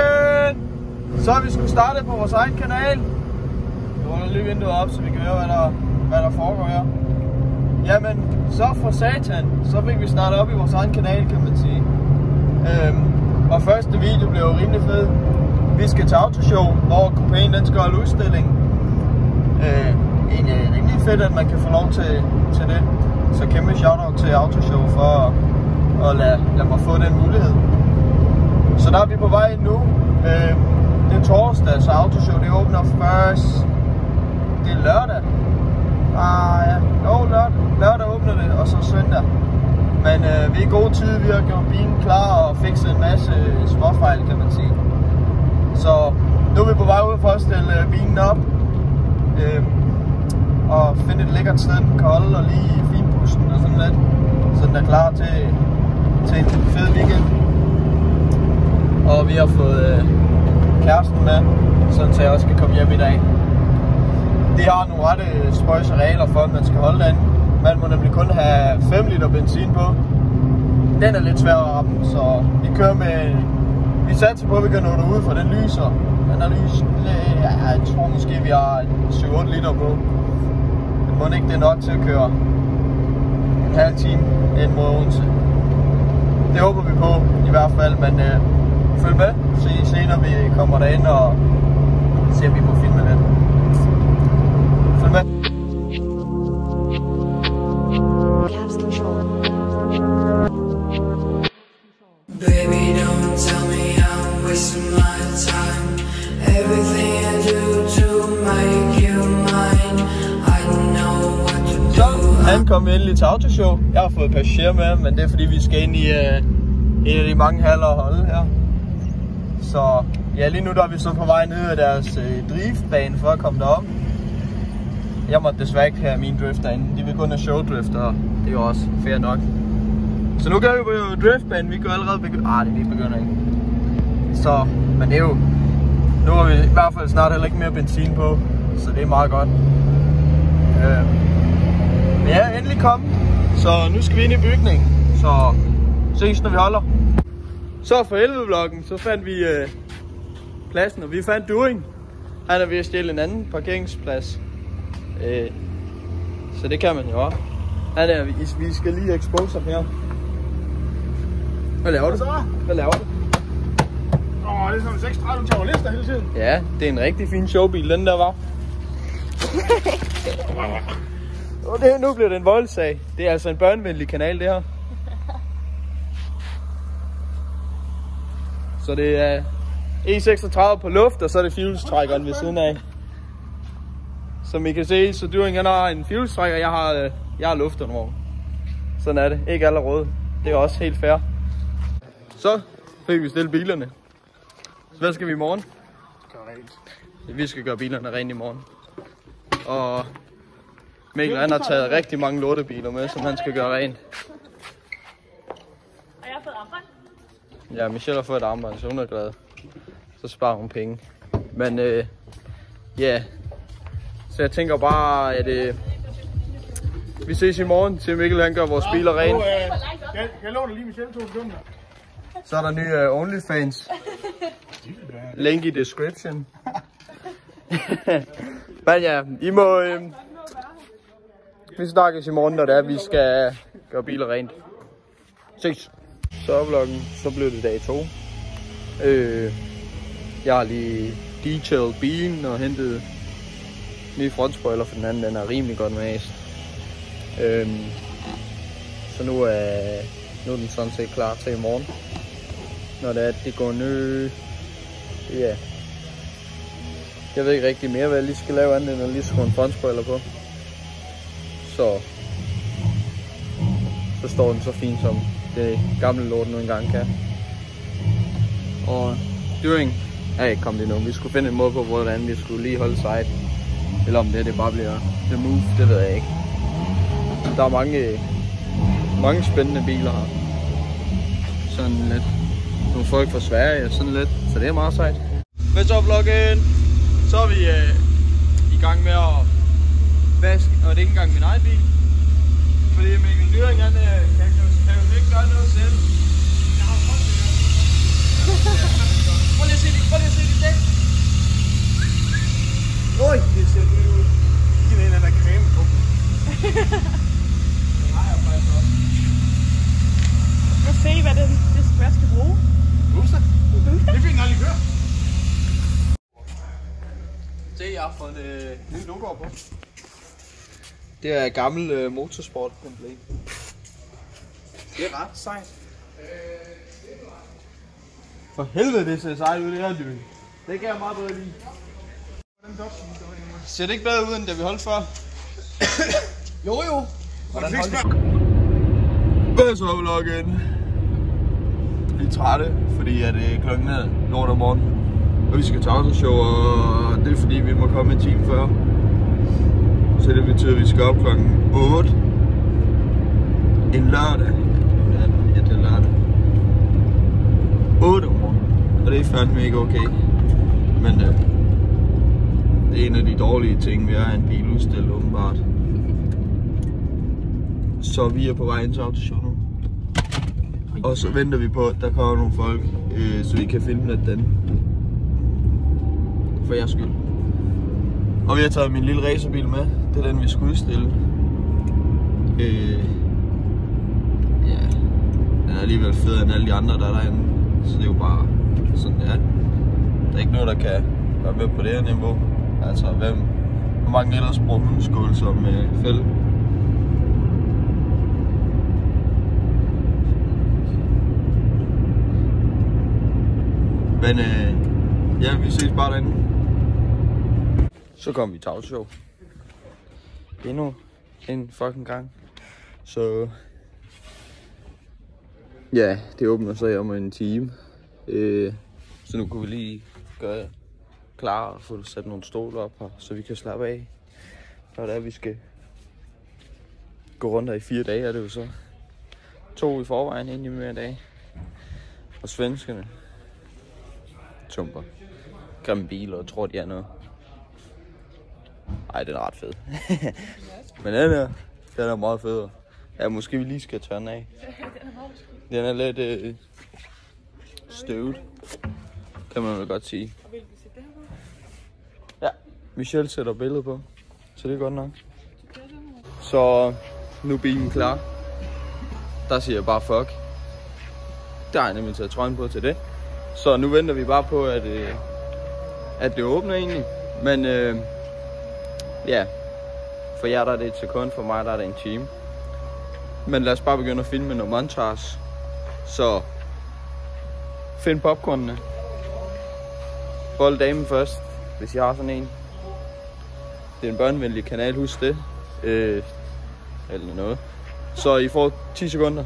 vloggen! Så har vi skulle starte på vores egen kanal. Jeg ruller lige vinduet op, så vi kan høre, hvad der foregår her. Jamen, så for satan, så fik vi startet op i vores egen kanal, kan man sige. Og første video blev jo rimelig fed. Vi skal til autoshow, hvor Copain den skal holde udstilling. Egentlig rimelig fedt, at man kan få lov til det. Så kæmpe shoutout til autoshow for at lade mig få den mulighed. Så der er vi på vej nu. Det er torsdag, så autoshow det åbner først. Det er lørdag. Lørdag åbner det, og så søndag. Men vi er i god tid, vi har gjort bilen klar og fikset en masse småfejl, kan man sige. Så nu er vi på vej ud for at stille bilen op. Og finde et lækkert sted, den kan holde og lige finpudsen og sådan lidt. Så den er klar til en fed weekend. Og vi har fået kæresten med, så jeg også kan komme hjem i dag. De har nogle rette spøjse regler for, at man skal holde den. Man må nemlig kun have 5 liter benzin på. Den er lidt svær at ramme, så vi kører med... Vi satser på, at vi kan nå derude, for den lyser. Den er lys... Jeg tror måske, vi har 7-8 liter på. Men må ikke det er nok til at køre en halv time ind mod Odense. Det håber vi på, i hvert fald, men følg med. Se senere, vi kommer derind og ser, om vi må filme lidt. Følg med. Baby, don't tell me I'm wasting my time. Everything I do to make you mine. I know what to do. Så ankom vi endelig til autoshow. Jeg har fået passager med, men det er fordi vi skal ind i en af de mange haller og holde her. Så ja, lige nu der er vi så på vej ned af deres driftbane for at komme derop. Jeg måtte desværre ikke have min drift derinde. De vil kun have showdrift, og det er jo også fair nok. Så nu gør vi på driftbanen. Vi kan allerede begynde. Vi begynder ikke. Så, men det er jo... Nu har vi i hvert fald snart heller ikke mere benzin på, så det er meget godt. Men ja, endelig kommet. Så nu skal vi ind i bygningen. Så ses når vi holder. Så for 11-vloggen, så fandt vi pladsen, og vi fandt During. Han er ved at stjæle en anden parkeringsplads. Så det kan man jo også. Vi skal lige expose ham her. Hvad laver du? Hvad laver du? Det er sådan en 36 til lister hele tiden. Ja, det er en rigtig fin showbil, den der var. Nu bliver det en voldsag. Det er altså en børnevenlig kanal, det her. Så det er E36 på luft, og så er det fjulstrækkeren ved siden af. Som I kan se, så During han har en fjulstrækker, jeg har luftundervogn. Sådan er det. Ikke alle røde. Det er også helt fair. Så fik vi stillet bilerne. Så hvad skal vi i morgen? Vi skal gøre bilerne rent i morgen. Og Mikkel han har taget rigtig mange lortebiler med, som han skal gøre rent. Og jeg har fået armbånd. Ja, Michelle har fået et armbånd, så hun er glad. Så sparer hun penge. Men ja. Så jeg tænker bare, at vi ses i morgen, til Mikkel han gør vores biler rent. Jeg låner lige Michelle 2 sekunder. Så er der nye OnlyFans. Link i description. Men ja, I må... vi snakkes i morgen, når det er, vi skal gøre biler rent. Ses. Så er vloggen, så blev det dag 2. Jeg har lige detailet bilen og hentet nye frontspoiler, for den anden den er rimelig godt mast. Så nu er den sådan set klar til i morgen. Når det går ned. Ja. Jeg ved ikke rigtig mere, hvad jeg lige skal lave andet end at lige skrue en frontspoiler på. Så står den så fint, som det gamle lort nu engang kan. Og During er ikke kommet endnu. Vi skulle finde en måde på, hvordan vi skulle lige holde side. Eller om det bare bliver the move, det ved jeg ikke. Der er mange spændende biler her. Sådan lidt. Nogle folk fra Sverige og sådan lidt. Så det er meget sejt. Hvad så vloggen? Så er vi i gang med at vaske. Og det er ikke engang min egen bil. Fordi Mikkel During han kan jo ikke gøre noget selv. Jeg har prøvet det. Prøv lige at se det Se, jeg har fået nye logoer på. Det er gammel motorsport template. Det er ret sejt. For helvede, det ser sejt ud, det her dyr. Det kan jeg meget bedre lide. Ser det ikke bedre ud, end da vi holdt før? Jo. Hvordan holdt det? Hvad så, vloggen? Vi er trætte, fordi at klokken er lort om morgenen. Og vi skal til autoshow, og det er fordi, vi må komme en time før. Så det betyder, at vi skal op klokken 8. En lørdag. Ja, det er lørdag. 8 om morgenen. Og det er fandme ikke okay. Men det er en af de dårlige ting, vi har en biludstil åbenbart. Så vi er på vej ind til autoshow nu. Og så venter vi på, at der kommer nogle folk, så vi kan filme lidt den. For jeres skyld. Og vi har taget min lille racerbil med. Det er den, vi skal udstille. Ja, den er alligevel federe end alle de andre, der er derinde. Så det er jo bare sådan, det er. Der er ikke noget, der kan være med på det her niveau. Altså, hvor mange ellers bruger hundeskål som fælde? Men ja, vi ses bare derinde. Så kom vi til autoshow. Endnu en fucking gang. Så ja, det åbner sig om en time. Så nu kunne vi lige gøre klar og få sat nogle stole op her, så vi kan slappe af. Og der vi skal gå rundt her i 4 dage, er det jo så. 2 i forvejen, en i mere dage. Og svenskerne tumper grimme biler og tror, de er noget. Ej, den er ret fed. Men den er meget federe. Ja, måske vi lige skal tørne af. Den er lidt støvet, kan man vel godt sige. Ja, Michelle sætter billedet på, så det er godt nok. Så nu er bilen klar. Der siger jeg bare fuck. Der har jeg nemlig taget trøjen på til det. Så nu venter vi bare på, at det åbner egentlig. Men ja, for jer der er det et sekund, for mig der er det en time. Men lad os bare begynde at filme noget montage. Så find popcornene. Hold damen først, hvis I har sådan en. Det er en børnevenlig kanal, husk det. Eller noget. Så I får 10 sekunder.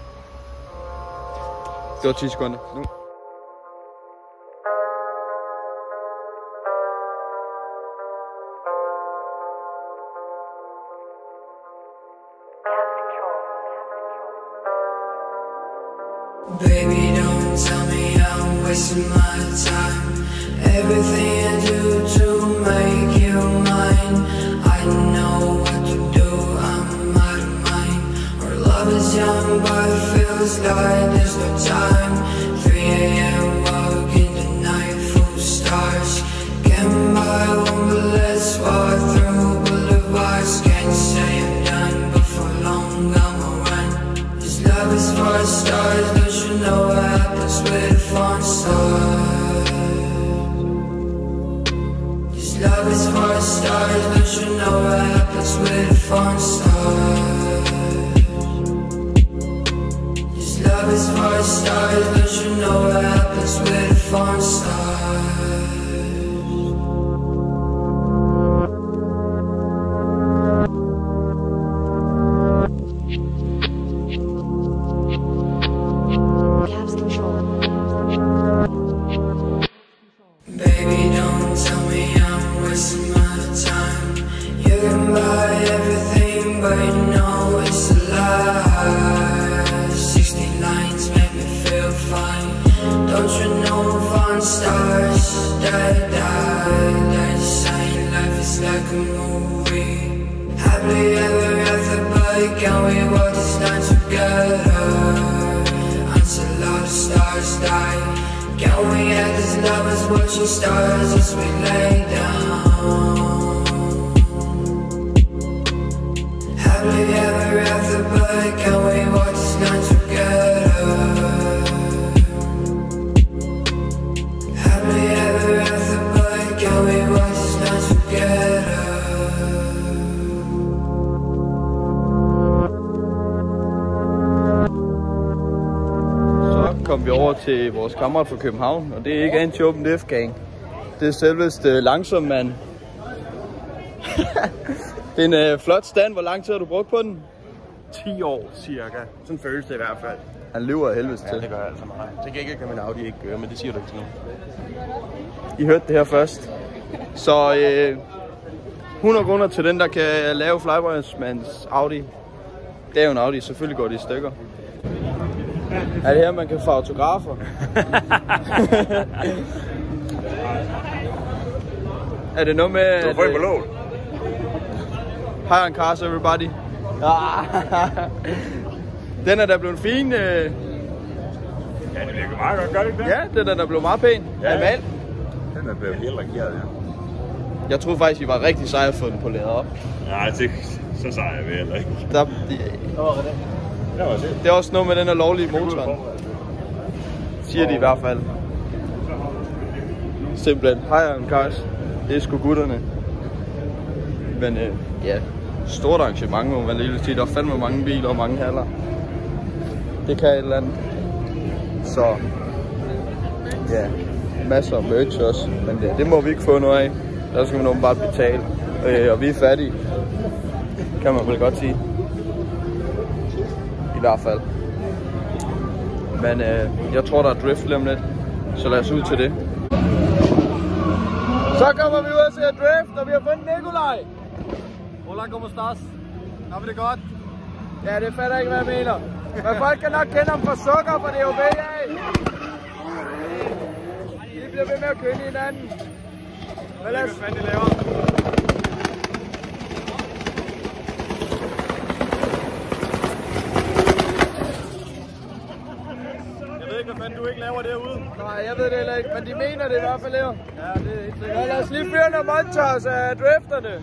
Det var 10 sekunder. Nu. Baby, don't tell me I'm wasting my time. Everything I do to make you mine. I know what to do, I'm out of mind. Our love is young, but it feels like there's no time. 3 AM, walking the night full of stars. Can't buy one, but let's walk through boulevards. Can't say I'm done, but for long I'm a run. This love is for stars. You know what happens with a falling star. This love is for stars. Don't you know what happens with a falling star? This love is for stars. Don't you know what happens with a falling star? Watching stars as we lay down. Happily ever after, but can we watch this night together? Happily ever after, but can we watch this night together? til vores kammerat fra København, og det er ikke Anti-Open Def-gang. Det er selveste langsom mand. Det er en flot stand. Hvor lang tid har du brugt på den? 10 år cirka. Sådan føles det i hvert fald. Han løber af helvedes til. Ja, det gør jeg altså meget. Det kan ikke, kan min Audi ikke gøre, men det siger du ikke til nogen. I hørte det her først. Så 100 kroner til den, der kan lave Flyboysmans Audi. Det er jo en Audi, selvfølgelig går det i stykker. Er det her, man kan få autografer? Er det noget med... Du har fået en på lån. Hi on cars, everybody. Den er da blevet fin. Ja, det virker meget godt, gør det ikke det? Ja, den er da blevet meget pæn. Ja. Af valg. Den er blevet helt lakkeret, ja. Jeg troede faktisk, I var rigtig seje at få den poleret op. Nej, så sejr jeg ved heller ikke. Det er også noget med den her lovlige motor. Siger de i hvert fald. Simpelthen. Hi on cars. Det er sgu gutterne. Men ja, stort arrangement, må man lige sige. Der er fandme mange biler og mange haller. Det kan et eller andet. Så ja, masser af merch også. Men det må vi ikke få noget af. Der skal man bare betale. Og vi er fattige. Kan man vel godt sige. I hvert fald. Men jeg tror, der er drift lige om lidt. Så lad os ud til det. Så kommer vi ud og ser drift, og vi har fundet Nikolaj. Hola, ¿cómo estás? Har vi det godt? Ja, det fatter ikke, hvad jeg mener. Men folk kan nok kende ham fra sukker, for det er jo ved af. De bliver ved med at køre hinanden. Hvad lad os... Hvad de laver? Jeg ved ikke, hvad fanden du ikke laver derude. Nej, jeg ved det heller ikke, men de mener det i hvert fald her. Ja, det er helt sikkert. Lad os lige fyre nogle montage af drifterne.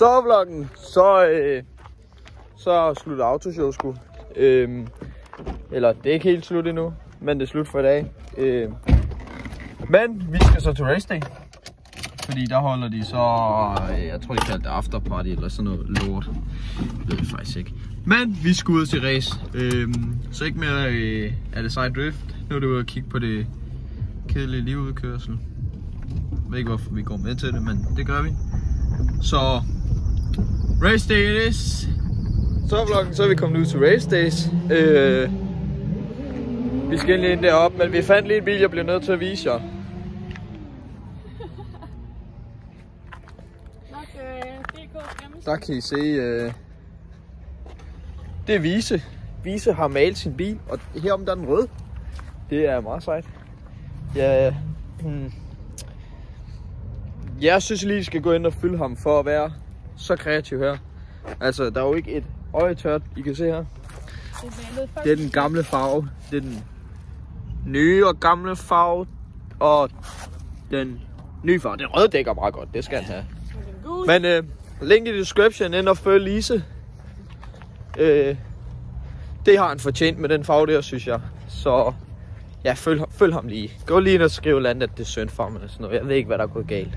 Så vloggen, så slutter autoshow sgu. Eller det er ikke helt slut endnu, men det er slut for i dag. Men vi skal så til race day. Fordi der holder de så, jeg tror de kalder det afterparty eller sådan noget lort. Det ved jeg faktisk ikke. Men vi skal ud til race. Så ikke mere Alisai Drift. Nu er det ude at kigge på det kedelige livudkørsel. Jeg ved ikke hvorfor vi går med til det, men det gør vi. Så race day it is. Så vloggen, så er vi kommet ud til race days. Vi skal endelig ind deroppe, men vi fandt lige en bil, jeg bliver nødt til at vise jer. Der kan I se, det er Vise. Vise har malet sin bil, og herom der er den rød. Det er meget sejt. Ja, jeg synes lige, vi skal gå ind og fylde ham for at være så kreativ her. Altså, der er jo ikke et øje tørt, I kan se her. Det er den gamle farve. Det er den nye og gamle farve. Og den nye farve. Den røde dækker meget godt, det skal han have. Men link i description ind og følg Lise. Det har han fortjent med den farve der, synes jeg. Så ja, følg ham lige. Gå lige ind og skriv landet, at det er synd for mig. Sådan noget. Jeg ved ikke, hvad der er gået galt.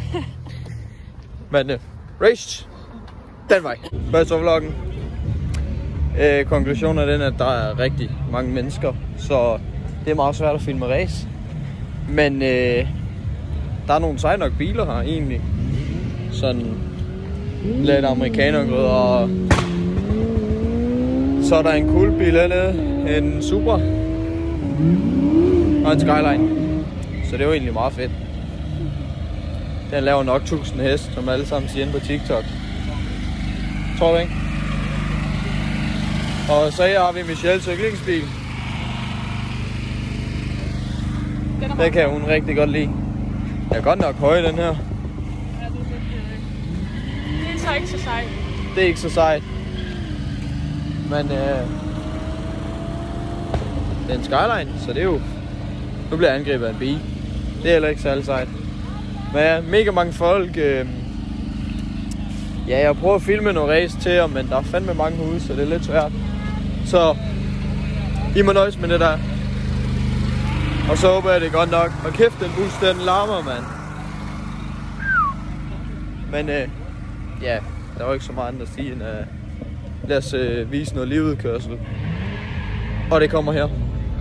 Men race den vej. Bøjsovloggen. Konklusionen er den, at der er rigtig mange mennesker. Så det er meget svært at filme race. Men der er nogle seje nok biler her egentlig. Sådan lidt amerikanergrød, og så er der en cool bil hernede, en Supra og en Skyline, så det er jo egentlig meget fedt. Den laver nok 1000 hest, som alle sammen siger på TikTok. Tror du ikke? Og så her har vi Michelles cyklingsbil. Den kan hun rigtig godt lide. Jeg er godt nok høj, den her. Det er ikke så sejt. Det er ikke så sejt. Men det er en Skyline, så det er jo... Nu bliver jeg angrebet af en bil. Det er heller ikke særlig sejt. Men ja, mega mange folk. Ja, jeg prøver at filme noget race til jer, men der er fandme mange ude, så det er lidt svært. Så I må nøjes med det der. Og så håber jeg, det er godt nok. Og kæft, den bus, den larmer, mand. Men ja, der var ikke så meget andet at sige end lad os vise noget livudkørsel. Og det kommer her.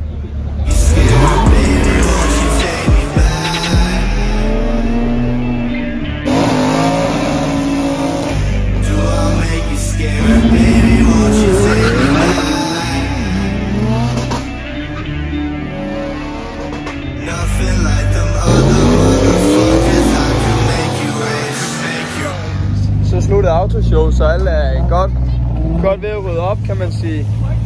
Så sluttede autoshow, så alle er godt ved at rydde op, kan man sige.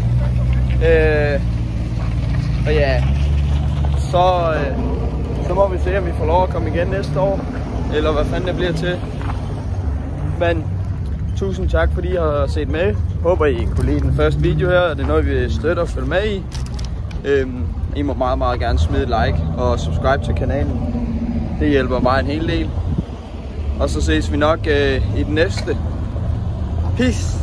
Og ja, så må vi se, om vi får lov at komme igen næste år, eller hvad fanden det bliver til. Men tusind tak, fordi I har set med. Håber, I kunne lide den første video her. Det er noget, vi støtter og følger med i. I må meget, meget gerne smide et like og subscribe til kanalen. Det hjælper mig en hel del. Og så ses vi nok i den næste. Peace!